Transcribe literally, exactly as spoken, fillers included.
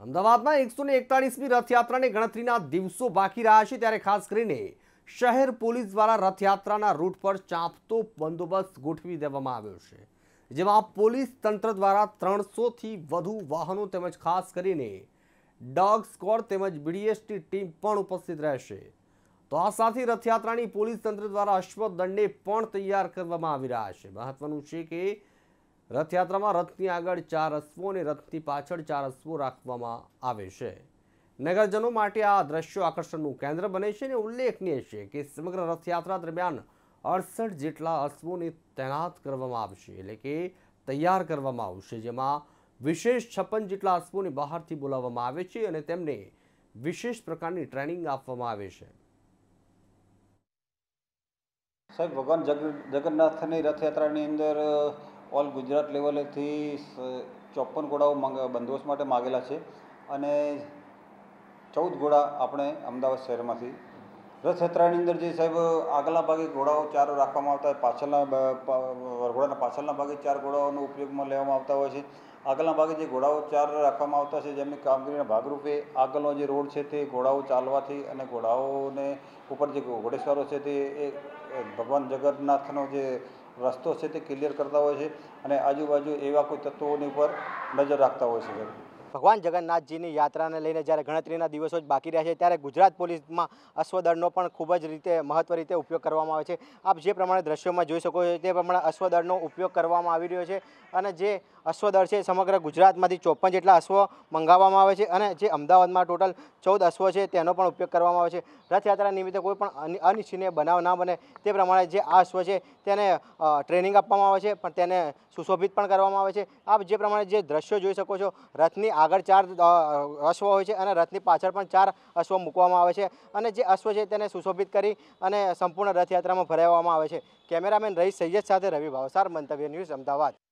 અમદાવાદમાં એકસો ને એકતાળીસમી રથયાત્રાને ગણતરીના દિવસો બાકી રહ્યા છે, ત્યારે ખાસ કરીને શહેર પોલીસ દ્વારા રથયાત્રાના રૂટ પર ચાંપતો બંદોબસ્ત ગોઠવી દેવામાં આવ્યો છે, જેમાં પોલીસ તંત્ર દ્વારા ત્રણસોથી વધુ વાહનો તેમજ ખાસ કરીને ડોગ સ્ક્વોડ તેમજ બીડીએસની ટીમ પણ ઉપસ્થિત રહેશે। તો આ સાથે રથયાત્રાની પોલીસ તંત્ર દ્વારા અશ્વદળને પણ તૈયાર કરવામાં આવી રહ્યા છે। મહત્વનું છે કે રથયાત્રામાં રથની આગળ ચાર અશ્વો અને રથની પાછળ ચાર અશ્વો રાખવામાં આવે છે। નગરજનો માટે આ દ્રશ્યો આકર્ષણનું કેન્દ્ર બને છે અને ઉલ્લેખનીય છે કે સમગ્ર રથયાત્રા દરમિયાન અડસઠ જેટલા અશ્વોને તૈનાત કરવામાં આવશે, એટલે કે તૈયાર કરવામાં આવશે, જેમાં વિશેષ છપ્પન જેટલા અશ્વોને બહારથી બોલાવવામાં આવે છે અને તેમને વિશેષ પ્રકારની ટ્રેનિંગ આપવામાં આવે છે। સાહેબ, ભગવાન જગન્નાથની રથયાત્રાની અંદર ઓલ ગુજરાત લેવલેથી ચોપન ઘોડાઓ બંદોબસ્ત માટે માગેલા છે અને ચૌદ ઘોડા આપણે અમદાવાદ શહેરમાંથી રથયાત્રાની અંદર જે સાહેબ આગળના ભાગે ઘોડાઓ ચાર રાખવામાં આવતા હોય, પાછળના વરઘોડાના પાછળના ભાગે ચાર ઘોડાઓનો ઉપયોગમાં લેવામાં આવતા હોય છે। આગળના ભાગે જે ઘોડાઓ ચાર રાખવામાં આવતા છે, જેમની કામગીરીના ભાગરૂપે આગળનો જે રોડ છે તે ઘોડાઓ ચાલવાથી અને ઘોડાઓને ઉપર જે ઘોડેસવારો છે તે એ ભગવાન જગન્નાથનો જે રસ્તો છે તે ક્લિયર કરતા હોય છે અને આજુબાજુ એવા કોઈ તત્વોની ઉપર નજર રાખતા હોય છે। ભગવાન જગન્નાથજીની યાત્રાને લઈને જ્યારે ગણતરીના દિવસો જ બાકી રહ્યા છે, ત્યારે ગુજરાત પોલીસમાં અશ્વદળનો પણ ખૂબ જ રીતે મહત્વ રીતે ઉપયોગ કરવામાં આવે છે। આપ જે પ્રમાણે દ્રશ્યોમાં જોઈ શકો છો તે પ્રમાણે અશ્વદળનો ઉપયોગ કરવામાં આવી રહ્યો છે અને જે અશ્વદળ છે સમગ્ર ગુજરાતમાંથી ચોપન જેટલા અશ્વો મંગાવવામાં આવે છે અને જે અમદાવાદમાં ટોટલ ચૌદ અશ્વો છે તેનો પણ ઉપયોગ કરવામાં આવે છે। રથયાત્રા નિમિત્તે કોઈ પણ અનિચ્છનીય બનાવ ના બને તે પ્રમાણે જે આ અશ્વ છે તેને ટ્રેનિંગ આપવામાં આવે છે, પણ તેને સુશોભિત પણ કરવામાં આવે છે। આપ જે પ્રમાણે જે દ્રશ્યો જોઈ શકો છો, રથની આગળ ચાર અશ્વ હોય છે અને રથની પાછળ પણ ચાર અશ્વ મૂકવામાં આવે છે અને જે અશ્વ છે તેને સુશોભિત કરી અને સંપૂર્ણ રથયાત્રામાં ભરાવવામાં આવે છે। કેમેરામેન રહીશ સૈયદ સાથે રવિ ભાવસાર, મંતવ્ય ન્યૂઝ, અમદાવાદ।